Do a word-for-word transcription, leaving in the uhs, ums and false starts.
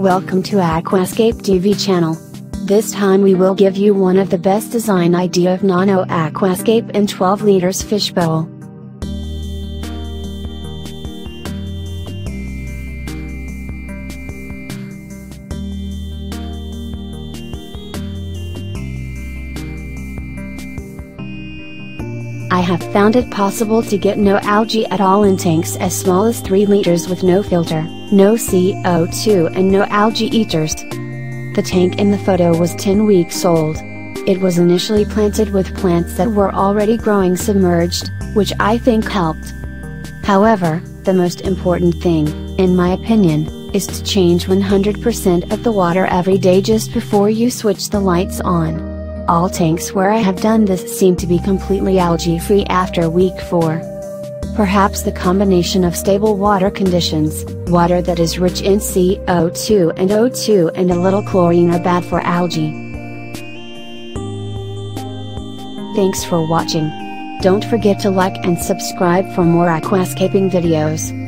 Welcome to Aquascape T V channel. This time we will give you one of the best design idea of Nano Aquascape in twelve liters fish bowl. I have found it possible to get no algae at all in tanks as small as three liters with no filter, no C O two and no algae eaters. The tank in the photo was ten weeks old. It was initially planted with plants that were already growing submerged, which I think helped. However, the most important thing, in my opinion, is to change one hundred percent of the water every day just before you switch the lights on. All tanks where I have done this seem to be completely algae-free after week four. Perhaps the combination of stable water conditions, water that is rich in C O two and O two and a little chlorine are bad for algae. Thanks for watching. Don't forget to like and subscribe for more aquascaping videos.